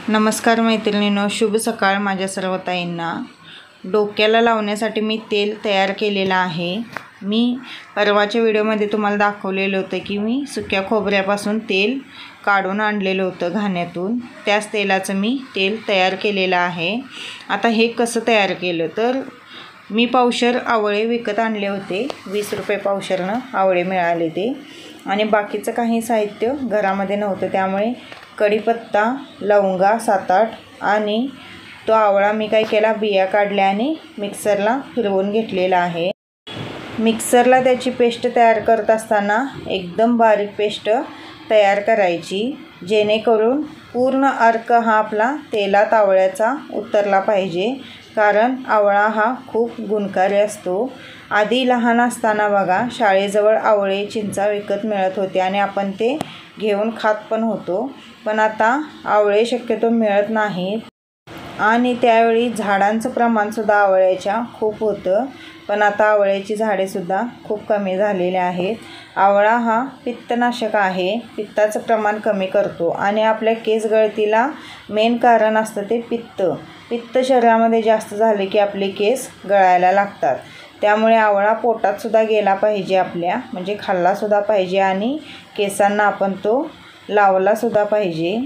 नमस्कार मैत्रिणींनो, शुभ सकाळ माझ्या सर्व ताईंना। डोक्याला लावण्यासाठी मी तेल तयार केलेलं आहे। मी परवाच्या व्हिडिओमध्ये तुम्हाला दाखवलेलं होतं की मी सुक्या खोबऱ्यापासून तेल काढून आणलेलं होतं घाण्यातून। त्याच तेलाचं मी तेल तयार केलेलं आहे। आता हे कसं तयार केलं तर मी पावशर आवळे विकत आणले होते, 20 रुपये पावशरनं आवळे मिळाले ते, आणि बाकीचं काही साहित्य घरामध्ये नव्हतं, त्यामुळे कढीपत्ता, लवंगा 7-8 आणि तो आवळा मी काय केला, बिया काढल्या आणि मिक्सरला फिरवून घेतलेला आहे। मिक्सरला त्याची पेस्ट तयार करत असताना एकदम बारीक पेस्ट तयार करायची, जेणेकरून पूर्ण अर्क हा आपला तेलात आवळ्याचा उतरला पाहिजे, कारण आवळा हा खूप गुणकारी असतो। आधी लहान असताना बघा शाळेजवळ आवळे चिंचा विकत मिळत होते आणि आपण ते घेऊन खात पण होतो, पण आता आवळे शक्यतो मिळत नाहीत आणि त्यावेळी झाडांचं प्रमाणसुद्धा आवळ्याच्या खूप होतं, पण आता आवळ्याची झाडेसुद्धा खूप कमी झालेले आहेत। आवळा हा पित्तनाशक आहे, पित्ताचं प्रमाण कमी करतो आणि आपल्या केस गळतीला मेन कारण असतं ते पित्त शरीरामध्ये जास्त झाले की आपले केस गळायला लागतात। त्यामुळे आवळा पोटातसुद्धा गेला पाहिजे आपल्या, म्हणजे खाल्लासुद्धा पाहिजे आणि केसांना आपण तो लावलासुद्धा पाहिजे।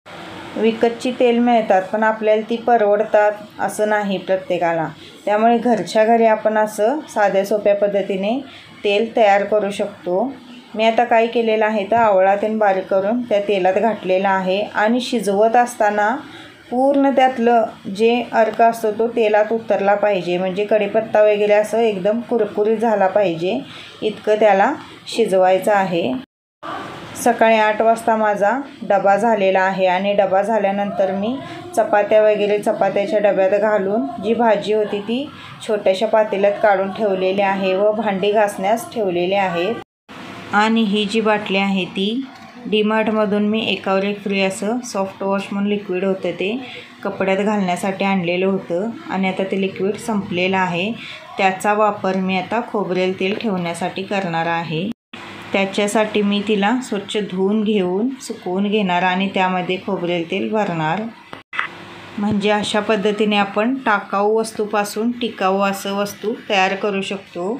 विकतची तेल मिळतात पण आपल्याला ती परवडतात असं नाही प्रत्येकाला, त्यामुळे घरच्या घरी आपण असं साध्या सोप्या पद्धतीने तेल तयार करू शकतो। मी आता काय केलेलं आहे तर आवळा तेल बारीक करून त्या तेलात घातलेला आहे आणि शिजवत असताना पूर्ण त्यातलं जे अर्क असतो तो तेलात उतरला पाहिजे, म्हणजे कढीपत्ता वगैरे असं एकदम कुरकुरीत झाला पाहिजे इतकं त्याला शिजवायचं आहे। सकाळी 8 वाजता माझा डबा झालेला आहे आणि डबा झाल्यानंतर मी चपात्या वगैरे चपात्याच्या डब्यात घालून जी भाजी होती ती छोट्याशा पातेल्यात काढून ठेवलेली आहे व भांडी घासण्यास ठेवलेले आहेत। आणि ही जी बाटली आहे ती डीमार्टमधून मी एकावर एक फ्री असं सॉफ्ट वॉश म्हणून लिक्विड होतं, ते कपड्यात घालण्यासाठी आणलेलं होतं आणि आता ते लिक्विड संपलेलं आहे। त्याचा वापर मी आता खोबरेल तेल ठेवण्यासाठी करणार आहे। त्याच्यासाठी मी तिला स्वच्छ धुवून घेऊन सुकवून घेणार आणि त्यामध्ये खोबरेल तेल भरणार, म्हणजे अशा पद्धतीने आपण टाकाऊ वस्तूपासून टिकाऊ असं वस्तू तयार करू शकतो।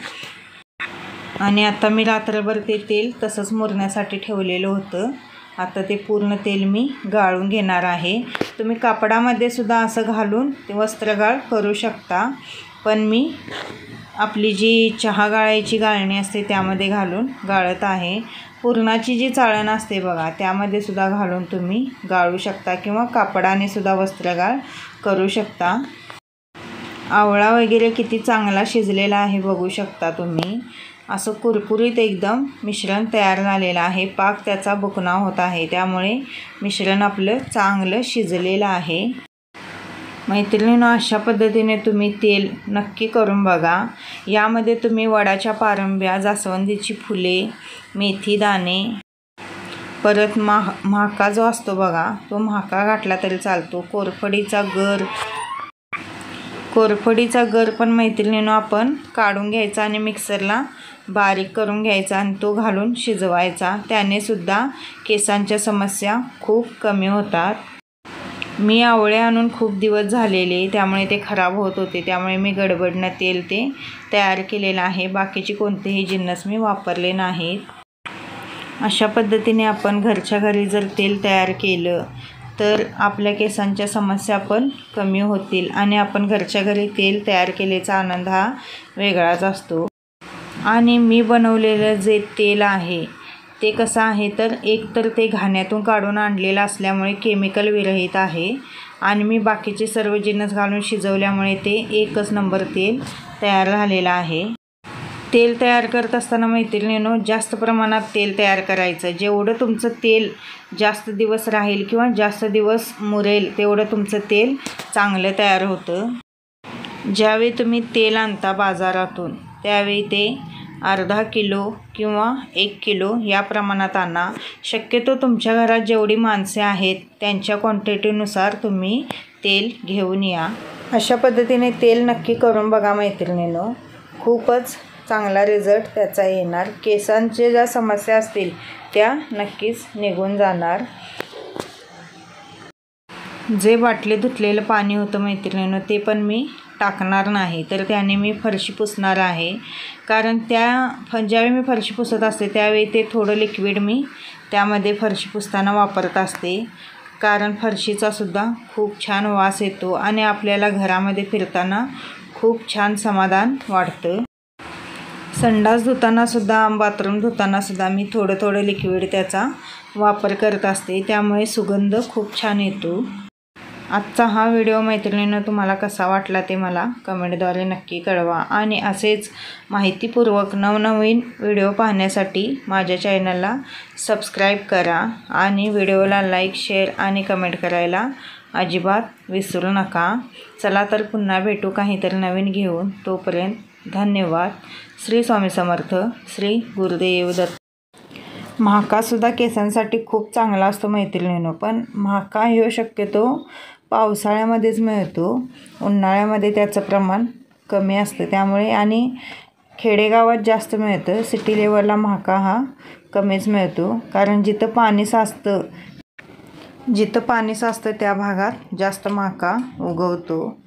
आणि आता मी रात्रभर ते तेल तसंच मुरण्यासाठी ठेवलेलं होतं। आता ते पूर्ण तेल मी गाळून घेणार आहे। तुम्ही कापडामध्ये सुद्धा असं घालून ते वस्त्रगाळ करू शकता, पण मी आपली जी चहा गाळायची गाळणी असते त्यामध्ये घालून गाळत आहे। पुरणाची जी चाळण असते बघा त्यामध्ये सुद्धा घालून तुम्ही गाळू शकता किंवा कापडाने सुद्धा वस्त्रगाळ करू शकता। आवळा वगैरे किती चांगला शिजलेला आहे बघू शकता तुम्ही, असं कुरकुरीत एकदम मिश्रण तयार झालेलं आहे। पाक त्याचा बुकना होत आहे, त्यामुळे मिश्रण आपलं चांगलं शिजलेलं आहे। मैत्रिणींनो, अशा पद्धतीने तुम्ही तेल नक्की करून बघा। यामध्ये तुम्ही वडाच्या पारंब्या, जास्वंदीची फुले, मेथी दाणे, परत म्हाका जो असतो बघा तो म्हाका घातला तरी चालतो। कोरफडीचा गर पण मैत्रिणींनो आपण काढून घ्यायचा आणि मिक्सरला बारीक करून घ्यायचा आणि तो घालून शिजवायचा, त्याने सुद्धा केसांच्या समस्या खूप कमी होतात। मी आवळे आणून खूप दिवस झालेले, त्यामुळे ते खराब होत होते, त्यामुळे मी गडबडनं तेल ते तयार केलेलं आहे। बाकीचे कोणतेही जिन्नस मी वापरले नाहीत। अशा पद्धतीने आपण घरच्या घरी जर तेल तयार केलं तर आपल्या केसांच्या समस्या पण कमी होतील आणि आपण घरच्या घरी तेल तयार केल्याचा आनंद हा वेगळाच असतो। आणि मी बनवलेलं जे तेल आहे ते कसं आहे तर एकतर ते घाण्यातून काढून आणलेलं असल्यामुळे केमिकल विरहित आहे आणि मी बाकीचे सर्व जिन्नस घालून शिजवल्यामुळे ते एकच नंबर तेल तयार झालेलं आहे। तेल तयार करत असताना मैत्रिणींनो जास्त प्रमाणात तेल तयार करायचं, जेवढं तुमचं तेल जास्त दिवस राहील किंवा जास्त दिवस मुरेल तेवढं तुमचं तेल चांगलं तयार होतं। ज्यावेळी तुम्ही तेल आणता बाजारातून त्यावेळी ते अर्धा किलो किंवा 1 किलो या प्रमाणात आणा। शक्यतो तुमच्या घरात जेवढी माणसे आहेत त्यांच्या क्वांटिटीनुसार तुम्ही तेल घेऊन या। अशा पद्धतीने तेल नक्की करून बघा मैत्रिणींनो, खूपच चांगला रिझल्ट त्याचा येणार। केसांच्या ज्या समस्या असतील त्या नक्कीच निघून जाणार। जे बाटली धुतलेलं पाणी होतं मैत्रिणीनं ते पण मी टाकणार नाही, तर त्याने मी फरशी पुसणार आहे. कारण ज्यावेळी मी फरशी पुसत असते त्यावेळी ते थोडं लिक्विड मी त्यामध्ये फरशी पुसताना वापरत असते. कारण फरशीचासुद्धा खूप छान वास येतो आणि आपल्याला घरामध्ये फिरताना खूप छान समाधान वाटतं. संडास धुतानासुद्धा, बाथरूम धुतानासुद्धा मी थोडं लिक्विड त्याचा वापर करत असते. त्यामुळे सुगंध खूप छान येतो. आजचा हा व्हिडिओ मैत्रिणींनो तुम्हाला कसा वाटला ते मला कमेंटद्वारे नक्की कळवा. आणि असेच माहितीपूर्वक नवनवीन व्हिडिओ पाहण्यासाठी माझ्या चॅनलला सबस्क्राईब करा आणि व्हिडिओला लाईक, शेअर आणि कमेंट करायला अजिबात विसरू नका. चला तर पुन्हा भेटू काहीतरी नवीन घेऊन. तोपर्यंत धन्यवाद. श्री स्वामी समर्थ. श्री गुरुदेव दत्त. महाकासुद्धा केसांसाठी खूप चांगला असतो मैत्रिणींनो, पण महाका ह्यो शक्यतो पावसाळ्यामध्येच मिळतो. उन्हाळ्यामध्ये त्याचं प्रमाण कमी असतं. त्यामुळे आणि खेडेगावात जास्त मिळतं. सिटी लेवलला महाका हा कमीच मिळतो. कारण जिथं पाणी साचतं त्या भागात जास्त महाका उगवतो.